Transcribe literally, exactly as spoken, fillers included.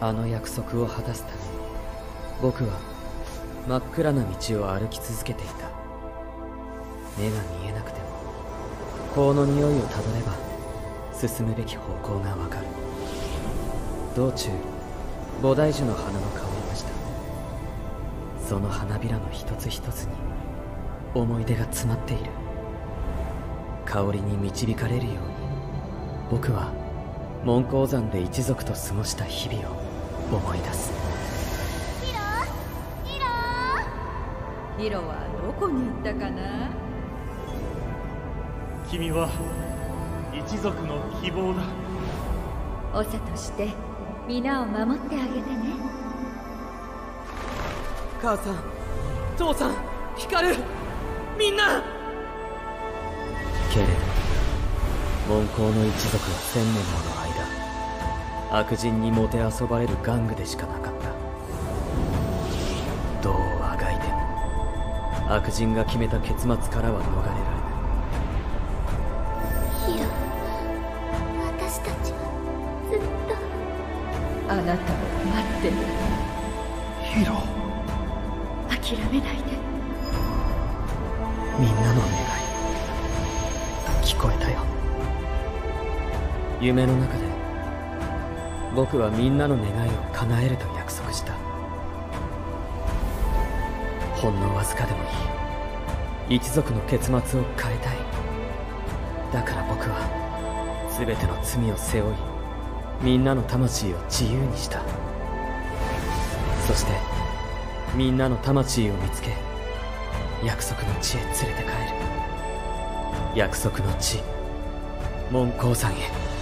あの約束を果たすため僕は真っ暗な道を歩き続けていた。目が見えなくても香の匂いをたどれば進むべき方向がわかる。道中菩提樹の花の香りがした。その花びらの一つ一つに思い出が詰まっている。香りに導かれるように僕は門高山で一族と過ごした日々を思い出す。 ヒロヒロヒロはどこに行ったかな。 君は一族の希望だ。 長として皆を守ってあげてね。 母さん、父さん、光、みんな。けれど門高の一族は千年もの間悪人にもてあそばれる玩具でしかなかった。どうあがいても悪人が決めた結末からは逃れられない。 ヒロ、私たちはずっとあなたを待ってる。 ヒロ、 諦めないで。 みんなの願い聞こえたよ。夢の中で僕はみんなの願いを叶えると約束した。ほんのわずかでもいい一族の結末を変えたい。だから僕は全ての罪を背負いみんなの魂を自由にした。そしてみんなの魂を見つけ約束の地へ連れて帰る。約束の地、門高山へ。